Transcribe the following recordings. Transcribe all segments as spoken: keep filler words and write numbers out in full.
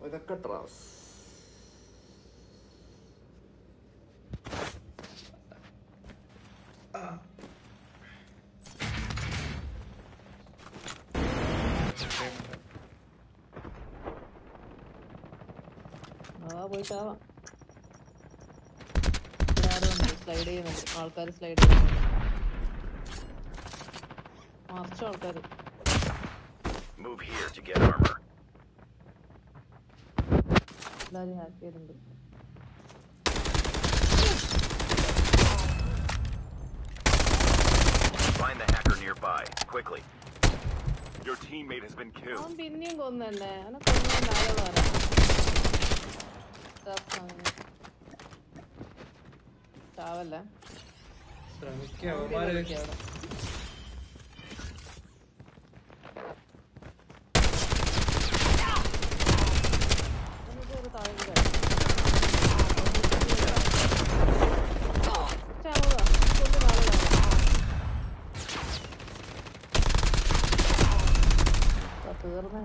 ഇതൊക്കെ ട്രാസ്. ആ പോയിട്ടാവാം. സ്ലൈഡ് ചെയ്യുന്നുണ്ട് ആൾക്കാർ, സ്ലൈഡ് ചെയ്യുന്നുണ്ട്. മറിച്ച ആൾക്കാർ. എല്ലാരും ഹാക്ക് ചെയ്തിട്ടുണ്ട്. Find the hacker nearby, quickly. Your teammate has been killed. അവൻ പിന്നെയും കൊന്നല്ലേ, അവനെ കൊന്ന നാളെ വരാം. ചാവല്ല ശ്രമിക്കാം അവന്മാരെ. തീർന്നു.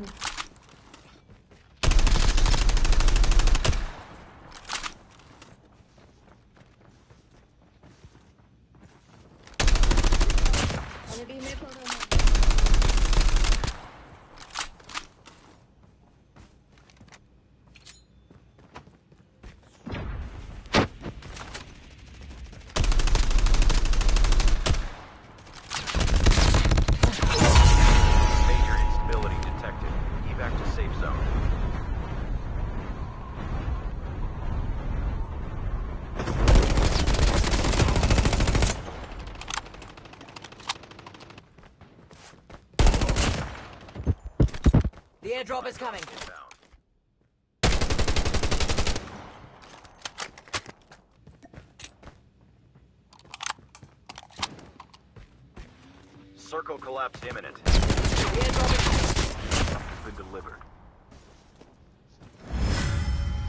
The airdrop is coming. Circle collapse imminent. The airdrop is